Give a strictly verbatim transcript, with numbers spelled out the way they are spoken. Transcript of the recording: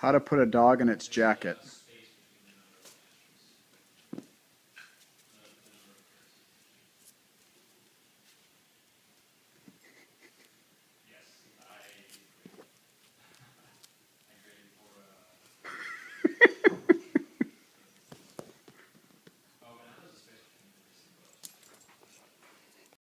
How to put a dog in its jacket.